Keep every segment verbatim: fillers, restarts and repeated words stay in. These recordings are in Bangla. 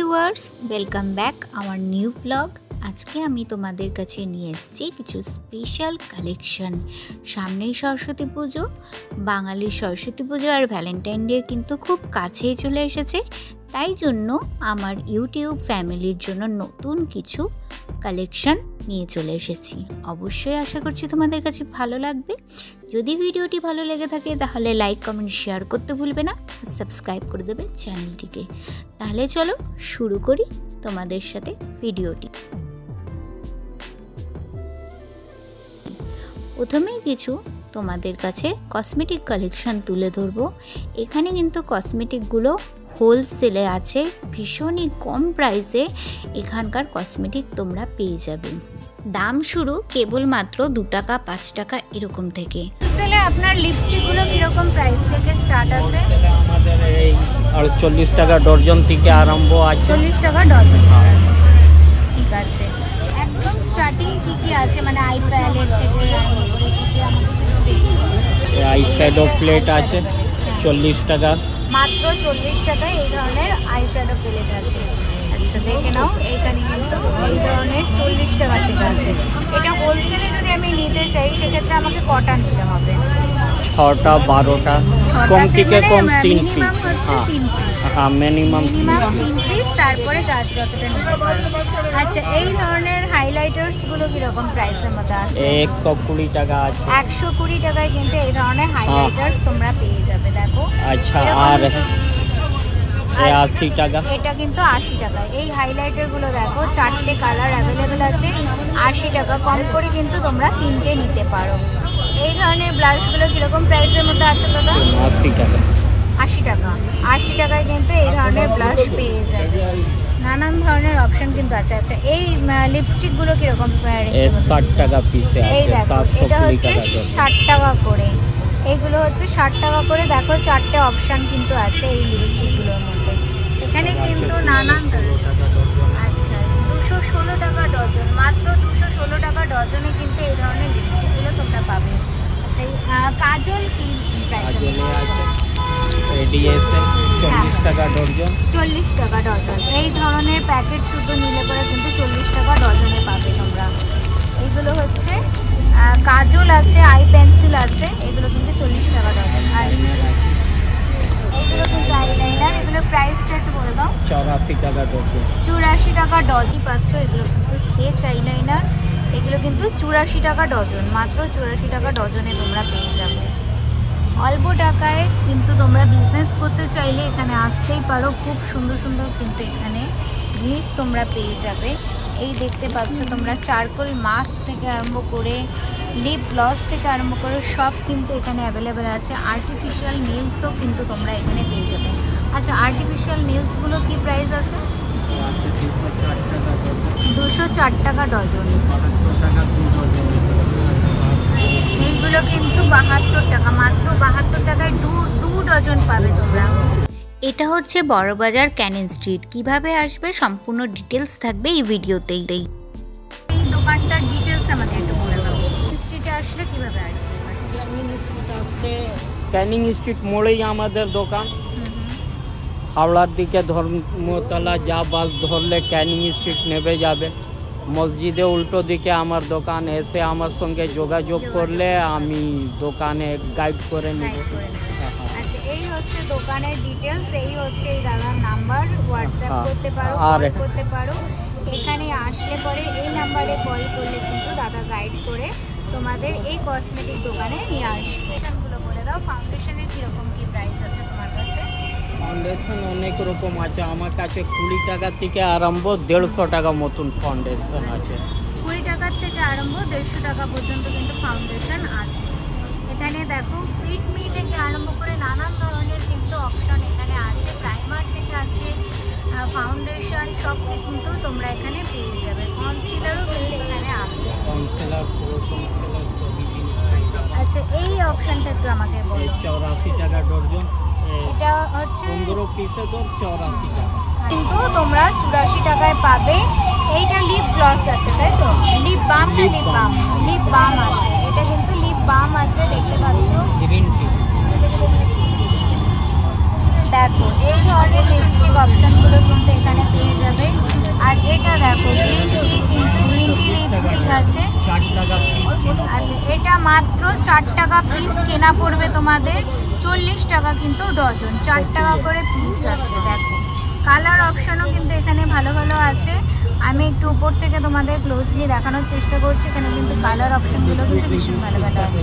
Viewers, welcome back our new blog. আজকে আমি তোমাদের কাছে নিয়ে এসেছি কিছু স্পেশাল কালেকশন। সামনেই সরস্বতী পুজো, বাঙালির সরস্বতী পুজো আর ভ্যালেন্টাইন ডে কিন্তু খুব কাছেই চলে এসেছে। তাই জন্য আমার ইউটিউব ফ্যামিলির জন্য নতুন কিছু কালেকশন নিয়ে চলে এসেছি। অবশ্যই আশা করছি তোমাদের কাছে ভালো লাগবে। যদি ভিডিওটি ভালো লেগে থাকে তাহলে লাইক কমেন্ট শেয়ার করতে ভুলবে না, সাবস্ক্রাইব করে দেবে চ্যানেলটিকে। তাহলে চলো শুরু করি তোমাদের সাথে ভিডিওটি। প্রথমেই কিছু তোমাদের কাছে কসমেটিক কালেকশন তুলে ধরবো। এখানে কিন্তু কসমেটিকগুলো হোলসেলে আছে, ভীষণই কম প্রাইসে এখানকার কসমেটিক তোমরা পেয়ে যাবে। দাম শুরু কেবলমাত্র দু টাকা পাঁচ টাকা এরকম থেকে। হোলসেলে আপনার লিপস্টিকগুলো কীরকম প্রাইস থেকে স্টার্ট আছে? আমাদের এই চল্লিশ টাকা ডজন থেকে আরম্ভ আছে। চল্লিশ টাকা ডজন, ঠিক আছে। একদম স্টার্টিং কি কি আছে, মানে আই প্যালেট থেকে আই শ্যাডো প্লেট আছে চল্লিশ টাকা, মাত্র চল্লিশ টাকায় এই ধরনের আই শ্যাডো প্লেট আছে। আচ্ছা দেখে নাও, এইখানে কিন্তু এই ধরনের চল্লিশ টাকা থেকে আছে। এটা হোলসেলে যদি আমি নিতে চাই সেক্ষেত্রে আমাকে কটা নিতে হবে? ছটা বারোটা, কম থেকে কম তিন পিস। হ্যাঁ মিনিমাম মিনিমাম তিন পিস, তারপরে চার্জ যতটা নিতে পারো। আচ্ছা এই ধরনের হাইলাইটার্সগুলো কীরকম প্রাইসের মধ্যে আছে? একশো কুড়ি টাকা আছে। একশো কুড়ি টাকায় কিন্তু এই ধরনের হাইলাইটার্স তোমরা পেয়ে যাবে। দেখো আচ্ছা, আর আশি টাকা, এটা কিন্তু আশি টাকা। এই হাইলাইটারগুলো দেখো চারটে কালার অ্যাভেলেবেল আছে, আশি টাকা কম করে কিন্তু তোমরা তিনটে নিতে পারো। এই ধরনের ব্লাশগুলো কীরকম প্রাইসের মধ্যে আছে দাদা? আশি টাকা। আশি টাকা, আশি টাকায় কিন্তু এই ধরনের ব্লাশ পেয়ে যাবে। নানান ধরনের অপশন কিন্তু আছে। আচ্ছা এই লিপস্টিকগুলো কীরকম? ষাট টাকা পিসে এই আছে, দেখো সাতশো এটা কুড়ি হচ্ছে টাকা। ষাট টাকা করে, এইগুলো হচ্ছে ষাট টাকা করে। দেখো চারটে অপশান কিন্তু আছে এই লিপস্টিকগুলোর মধ্যে। এখানে কিন্তু নানান আচ্ছা দুশো ষোলো টাকা ডজন, মাত্র দুশো ষোলো টাকা ডজনে কিন্তু এই ধরনের লিপস্টিকগুলো তোমরা পাবে। আচ্ছা কাজল কি প্রাইস আছে? চল্লিশ টাকা ডজন। চল্লিশ টাকা ডজন। এই ধরনের প্যাকেট শুধু নিলে পরে কিন্তু চল্লিশ টাকা ডজনে পাবে তোমরা। এইগুলো হচ্ছে কাজল আছে, আই পেন্সিল আছে, এগুলো কিন্তু চল্লিশ টাকা ডজন। আর এইগুলো কিন্তু আইলাইনার, এগুলো প্রাইসটা একটু বলে দাও। চৌরাশি টাকা ডজন। চুরাশি টাকা ডজন পাচ্ছ। এগুলো কিন্তু স্কেচ আইলাইনার, এগুলো কিন্তু চুরাশি টাকা ডজন, মাত্র চুরাশি টাকা ডজনে তোমরা পেয়ে যাবে। অল্প টাকায় কিন্তু তোমরা বিজনেস করতে চাইলে এখানে আসতেই পারো। খুব সুন্দর সুন্দর কিন্তু এখানে জিনিস তোমরা পেয়ে যাবে। এই দেখতে পাচ্ছ তোমরা চারকোল মাস্ক থেকে আরম্ভ করে লিপ গ্লস থেকে আরম্ভ করে সব কিন্তু এখানে অ্যাভেলেবেল আছে। আর্টিফিশিয়াল নেলসও কিন্তু তোমরা এখানে পেয়ে যাবে। আচ্ছা আর্টিফিশিয়াল নেলসগুলো কি প্রাইস আছে? দুশো চার টাকা ডজন। এইগুলো কিন্তু বাহাত্তর টাকা, মাত্র বাহাত্তর টাকায় দু দু ডজন পাবে তোমরা। এটা হচ্ছে বড়বাজার ক্যানিং স্ট্রিট। কিভাবে আসবে সম্পূর্ণ ডিটেলস থাকবে এই ভিডিওতেই। এই দোকানটার ডিটেলস আমাকে একটু বলে দাও। স্ট্রিটে আসলে কিভাবে আসবে? ক্যানিং স্ট্রিট মোড়েই আমাদের দোকান। হাওড়ার দিকে ধর্মতলা যা বাস ধরলে ক্যানিং স্ট্রিট নেমে যাবে। মসজিদে উল্টো দিকে আমার দোকান। এসে আমার সঙ্গে যোগাযোগ করলে আমি দোকানে গাইড করে নেব। আচ্ছা এই হচ্ছে দোকানের ডিটেলস, এই হচ্ছে এই দাদার নাম্বার, হোয়াটসঅ্যাপ করতে পারো, কল করতে পারো। এখানে আসলে পরে এই নাম্বারে কল করলে কিন্তু দাদা গাইড করে তোমাদের এই কসমেটিক দোকানে নিয়ে আসবে। ফাউন্ডেশনগুলো বলে দাও, ফাউন্ডেশনের কীরকম কী প্রাইস আছে তোমার কাছে? ফাউন্ডেশন অনেক রকম আছে আমার কাছে। কুড়ি টাকা থেকে আরম্ভ দেড়শো টাকা মতন ফাউন্ডেশন আছে। কুড়ি টাকার থেকে আরম্ভ দেড়শো টাকা পর্যন্ত কিন্তু ফাউন্ডেশন আছে। এখানে দেখো ফিটমি থেকে আরম্ভ করে নানান ধরনের কিন্তু অপশন এখানে আছে। প্রাইমার থেকে আছে, ফাউন্ডেশন সব কিন্তু তোমরা এখানে পেয়ে যাবে। কনসিলারও কিন্তু এখানে আছে। কনসিলার পুরো কনসিলার সবই জিনিস। আচ্ছা এই অপশনটা একটু আমাকে বলো। চৌরাশি টাকা ডজন। এটা হচ্ছে পনেরো পিসে তো চৌরাশি টাকা, কিন্তু তোমরা চুরাশি টাকায় পাবে। এইটা লিপ গ্লস আছে তাই তো? লিপ বাম না লিপ বাম? লিপ বাম আছে, এটা কিন্তু লিপ বাম আছে, দেখতে পাচ্ছ। Green tea. দেখো এই ধরনের লিপস্টিক অপশনগুলো কিন্তু এখানে পেয়ে যাবে। ষাট টাকা পিস কেনা পড়বে তোমাদের, চল্লিশ টাকা কিন্তু ডজন, চার টাকা করে পিস আছে। দেখো কালার অপশনও কিন্তু এখানে ভালো ভালো আছে। আমি একটু উপর থেকে তোমাদের ক্লোজলি দেখানোর চেষ্টা করছি। এখানে কিন্তু কালার অপশনগুলো কিন্তু ভীষণ ভালো ভালো আছে।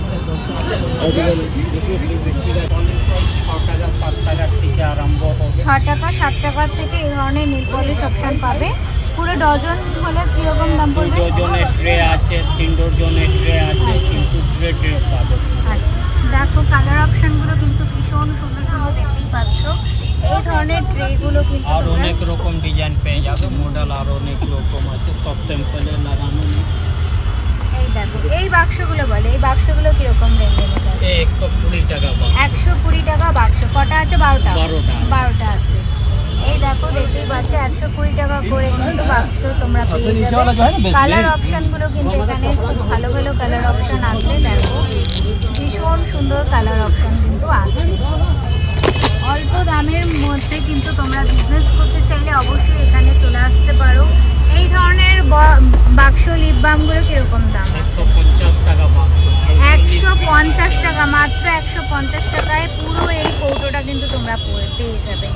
ছ টাকা সাত টাকার থেকে এই ধরনের নেল পলিশ অপশন পাবে। পুরো ডজন হলে কিরকম দাম পড়বে? ডজনের ট্রে আছে, তিন ডজনের ট্রে আছে, কিন্তু ট্রে ট্রে পাবে। আচ্ছা দেখো কালার অপশনগুলো কিন্তু ভীষণ সুন্দর সুন্দর, দেখতেই পাচ্ছ। এই ধরনের ট্রেগুলো কিন্তু আর অনেক রকম ডিজাইন পেয়ে যাবে, মডেল আর অনেক রকম আছে, সব স্যাম্পলে লাগানো। এই দেখো এই বাক্সগুলো বলে, এই বাক্সগুলো কিরকম রেঞ্জের মধ্যে আছে? একশো কুড়ি টাকা একশো কুড়ি টাকা বাক্স। কটা আছে? বারোটা বারোটা বারোটা আছে। এই দেখো দেখতেই পাচ্ছ একশো কুড়ি টাকা করে কিন্তু বাক্স তোমরা পেয়ে যাবে। কালার অপশনগুলো কিন্তু এখানে খুব ভালো ভালো কালার অপশন আছে। দেখো ভীষণ সুন্দর কালার অপশন কিন্তু আছে। অল্প দামের মধ্যে কিন্তু তোমরা বিজনেস করতে চাইলে অবশ্যই এখানে চলে আসতে পারো। এই ধরনের বাক্স লিপ বামগুলো কিরকম দাম? একশো পঞ্চাশ টাকা বাক্স। একশো পঞ্চাশ টাকা, মাত্র একশো পঞ্চাশ টাকায় পুরো এই কৌটোটা কিন্তু তোমরা পেয়ে যাবে।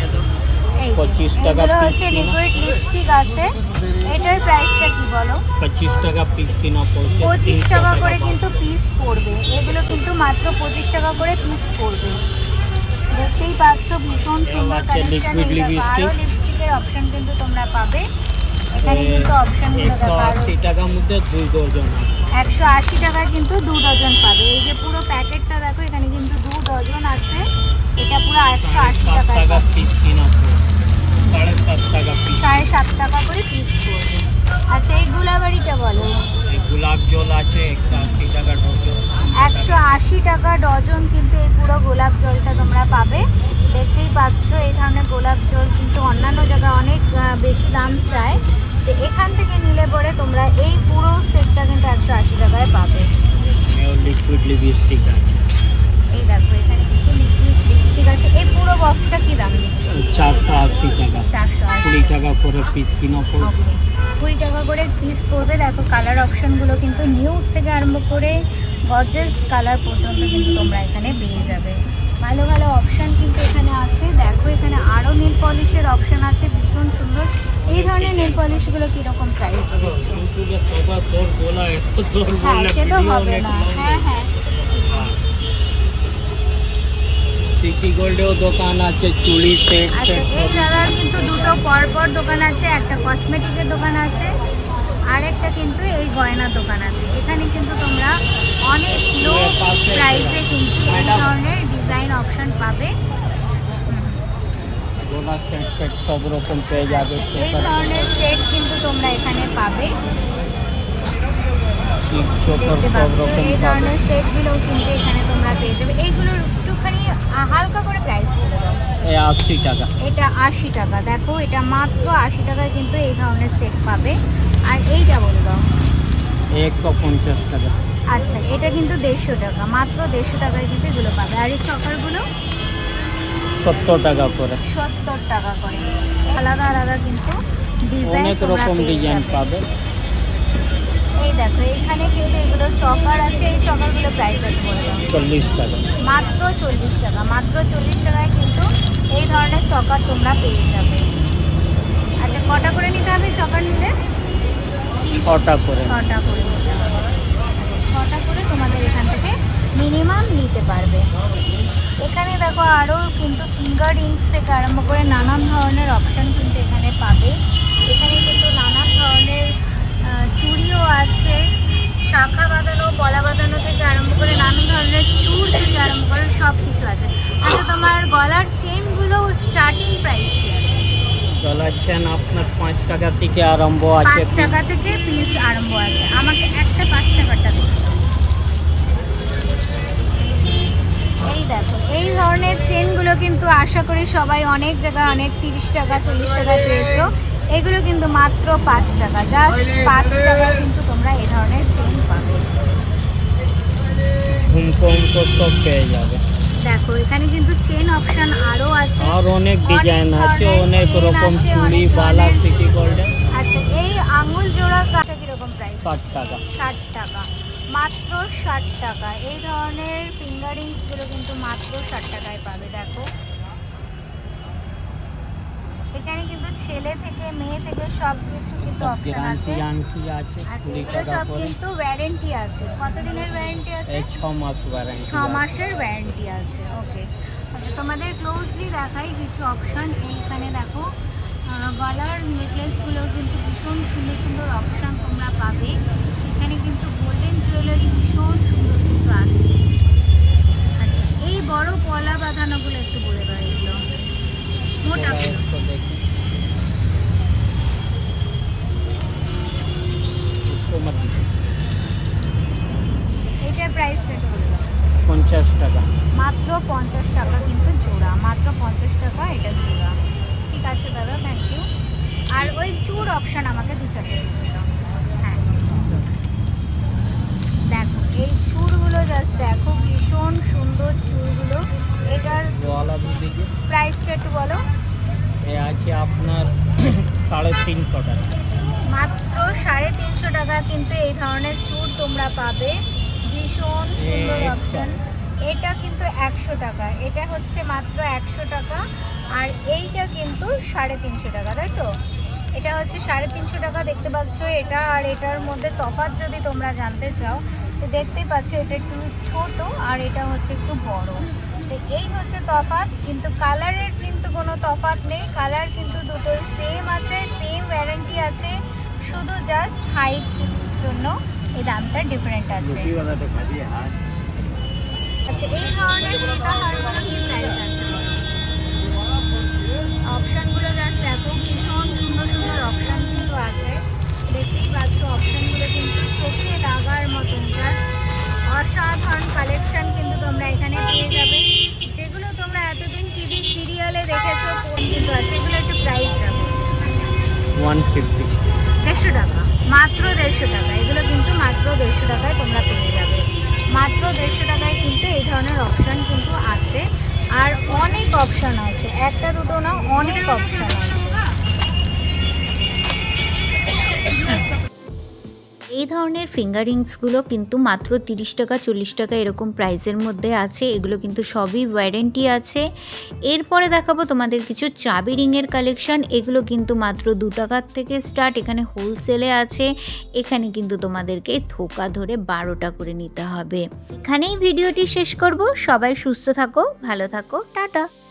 পঁচিশ টাকা হচ্ছে লিকুইড লিপস্টিক আছে। এটার প্রাইসটা কি বলো? পঁচিশ টাকা পিস কিনা পড়বে, পঁচিশ টাকা করে কিন্তু পিস পড়বে। এগুলো কিন্তু মাত্র পঁচিশ টাকা করে পিস পড়বে। দেখতেই পাচ্ছ ভীষণ সুন্দর কালেকশন। লিপস্টিকের অপশন কিন্তু তোমরা পাবে এখানে। কিন্তু অপশনগুলো দেখো, আশি টাকার মধ্যে দুই ডজন, একশো আশি টাকায় কিন্তু দু ডজন পাবে। এই যে পুরো প্যাকেটটা দেখো, এখানে কিন্তু দু ডজন আছে। এটা পুরো একশো আশি টাকা পিস কিনা পড়বে, সাড়ে সাত টাকা পিস, সাড়ে সাত টাকা করে পিস পড়বে। আচ্ছা এই গুলাবাড়িটা বলো। এই গোলাপ জল আছে একশো আশি টাকা ডজন, একশো আশি টাকা ডজন কিন্তু এই পুরো গোলাপ জলটা তোমরা পাবে। দেখতেই পাচ্ছ এই ধরনের গোলাপ জল কিন্তু অন্যান্য জায়গায় অনেক বেশি দাম চায়, তো এখান থেকে নিলে পরে তোমরা এই পুরো সেটটা কিন্তু একশো আশি টাকায় পাবে। লিকুইড লিপস্টিক আছে, এই দেখো এখানে কিন্তু লিকুইড লিপস্টিক আছে। এই পুরো বক্সটা কি দাম দিচ্ছে? চারশো আশি টাকা, চারশো কুড়ি টাকা করে পিস কিনা পড়বে, কুড়ি টাকা করে পিস পড়বে। দেখো কালার অপশনগুলো কিন্তু নিউড থেকে আরম্ভ করে গর্জিয়াস কালার পর্যন্ত কিন্তু তোমরা এখানে পেয়ে যাবে। ভালো ভালো অপশান কিন্তু এখানে আছে। দেখো এখানে আরও নেল পলিশের অপশান আছে ভীষণ সুন্দর। এই ধরনের নেল পলিশগুলো কীরকম প্রাইস দিচ্ছ? হ্যাঁ সে তো হবে না। হ্যাঁ হ্যাঁ সিটি গোল্ডেও দোকান আছে, চুড়ি সেট। আচ্ছা এই জায়গার কিন্তু দুটো পরপর দোকান আছে, একটা কসমেটিকের দোকান আছে আর একটা কিন্তু এই গয়নার দোকান আছে। এখানে কিন্তু তোমরা অনেক লো প্রাইসে কিন্তু এই ধরনের ডিজাইন অপশন পাবে। সেট সেট সব রকম পেয়ে যাবে। এই ধরনের সেট কিন্তু তোমরা এখানে পাবে। দেখতে পাচ্ছ এই ধরনের সেটগুলোও কিন্তু এখানে তোমরা পেয়ে যাবে। এইগুলোর একটুখানি হালকা করে প্রাইস বলে দাও। আশি টাকা, এটা আশি টাকা। দেখো এটা মাত্র আশি টাকায় কিন্তু এই ধরনের সেট পাবে। আর এইটা বলে দাও। একশো পঞ্চাশ টাকা। আচ্ছা এটা কিন্তু দেড়শো টাকা, মাত্র দেড়শো টাকায় কিন্তু এগুলো পাবে। আর এই চকারগুলো সত্তর টাকা করে, সত্তর টাকা করে। আলাদা আলাদা কিন্তু ডিজাইন অনেক রকম ডিজাইন পাবে। এই দেখো এখানে কিন্তু এগুলো চকার আছে। এই চকারগুলো প্রাইস আছে বলে দাও। চল্লিশ টাকা, মাত্র চল্লিশ টাকা। মাত্র চল্লিশ টাকায় কিন্তু এই ধরনের চকার তোমরা পেয়ে যাবে। আচ্ছা কটা করে নিতে হবে চকার নিলে? ছটা করে, ছটা করে নিতে হবে। ছটা করে তোমাদের এখান থেকে মিনিমাম নিতে পারবে। এখানে দেখো আরও কিন্তু ফিঙ্গার রিংস থেকে আরম্ভ করে নানান ধরনের অপশান কিন্তু এখানে পাবে। এখানে কিন্তু নানান ধরনের চুড়িও আছে, শাখা বাঁধানো, পলা বাঁধানো থেকে আরম্ভ করে নানান ধরনের চুড় থেকে আরম্ভ করে সব কিছু আছে। আচ্ছা তোমার গলার চেনগুলো স্টার্টিং প্রাইস কি আছে? গলার চেন আপনার পাঁচ টাকা থেকে আরম্ভ আছে, পাঁচ টাকা থেকে পিস আরম্ভ আছে। আমাকে একটা পাঁচ টাকারটা দেখো। এই দেখো এই ধরনের চেনগুলো কিন্তু আশা করি সবাই অনেক জায়গায় অনেক তিরিশ টাকা চল্লিশ টাকা পেয়েছো। এগুলো কিন্তু মাত্র পাঁচ টাকা, জাস্ট পাঁচ টাকা কিন্তু তোমরা এই ধরনের চেন পাবে। ঝুমকো উমকো সব পেয়ে যাবে। দেখো এখানে কিন্তু চেন অপশন আরো আছে, আর অনেক ডিজাইন আছে, অনেক রকম চুড়ি বালা সিটি গোল্ডেন। আচ্ছা এই আঙ্গুল জোড়া কাটা কিরকম প্রাইস? ষাট টাকা। ষাট টাকা। মাত্র ষাট টাকা। এই ধরনের ফিঙ্গারিংসগুলো কিন্তু মাত্র ষাট টাকায় পাবে। দেখো এখানে কিন্তু ছেলে থেকে মেয়ে থেকে সব কিছু কিন্তু অপশন আছে। আচ্ছা এগুলো সব কিন্তু ওয়ারেন্টি আছে। কতদিনের ওয়ারেন্টি আছে? ছ মাস ওয়ারেন্টি। ছ মাসের ওয়ারেন্টি আছে। ওকে আচ্ছা তোমাদের ক্লোজলি দেখাই কিছু অপশন। এইখানে দেখো গলার নেকলেসগুলো কিন্তু ভীষণ সুন্দর সুন্দর অপশন তোমরা পাবে। এখানে কিন্তু গোল্ডেন জুয়েলারি ভীষণ সুন্দর কিন্তু আছে। আচ্ছা এই বড় পলা বাঁধানোগুলো একটু বলে দাও। এগুলো মোটা এইটার প্রাইস রেট বলে দাও। পঞ্চাশ টাকা মাত্র পঞ্চাশ টাকা কিন্তু জোড়া। মাত্র পঞ্চাশ টাকা এটা জোড়া। ঠিক আছে দাদা, থ্যাংক ইউ। আর ওই চুড় অপশন আমাকে দু চারটে দিয়ে দাও। হ্যাঁ দেখো এই চুড়গুলো জাস্ট দেখো ভীষণ সুন্দর চুড়গুলো। এটার প্রাইস একটু বলো। এ আছে আপনার সাড়ে তিনশো টাকা। মাত্র সাড়ে তিনশো টাকা কিন্তু এই ধরনের চুড় তোমরা পাবে। ভীষণ সুন্দর অপশন। এটা কিন্তু একশো টাকা। এটা হচ্ছে মাত্র একশো টাকা। আর এইটা কিন্তু সাড়ে তিনশো টাকা, তাই তো? এটা হচ্ছে সাড়ে তিনশো টাকা দেখতে পাচ্ছ। এটা আর এটার মধ্যে তফাৎ যদি তোমরা জানতে চাও তো দেখতেই পাচ্ছ এটা একটু ছোট আর এটা হচ্ছে একটু বড়। তো এই হচ্ছে তফাৎ, কিন্তু কালারের কিন্তু কোনো তফাৎ নেই। কালার কিন্তু দুটোই সেম আছে, সেম ওয়ারেন্টি আছে, শুধু জাস্ট হাইট জন্য এই দামটা ডিফারেন্ট আছে। আচ্ছা এই ধরনের সীতাহারগুলো কি প্রাইস আছে? অপশানগুলো জাস্ট দেখো ভীষণ সুন্দর সুন্দর অপশান কিন্তু আছে। দেখতেই পাচ্ছ অপশানগুলো কিন্তু চোখে লাগার মতন জাস্ট অসাধারণ কালেকশন কিন্তু তোমরা এখানে পেয়ে যাবে। যেগুলো তোমরা এতদিন টিভি সিরিয়ালে দেখেছো কিন্তু আছে। এগুলো একটু প্রাইস দেখো। ওয়ান ফিফটি দেড়শো টাকা। মাত্র দেড়শো টাকা। এগুলো কিন্তু মাত্র দেড়শো টাকায় তোমরা পেয়ে যাবে। মাত্র দেড়শো টাকায় কিন্তু এই ধরনের অপশান কিন্তু আছে। আর অনেক অপশান আছে, একটা দুটো না, অনেক অপশান আছে। এই ধরনের ফিঙ্গারিংসগুলো কিন্তু মাত্র তিরিশ টাকা চল্লিশ টাকা এরকম প্রাইসের মধ্যে আছে। এগুলো কিন্তু সবই ওয়ারেন্টি আছে। এরপরে দেখাবো তোমাদের কিছু চাবি রিংয়ের কালেকশন। এগুলো কিন্তু মাত্র দু টাকার থেকে স্টার্ট। এখানে হোলসেলে আছে। এখানে কিন্তু তোমাদেরকে থোকা ধরে বারোটা করে নিতে হবে। এখানেই ভিডিওটি শেষ করব। সবাই সুস্থ থাকো, ভালো থাকো, টাটা।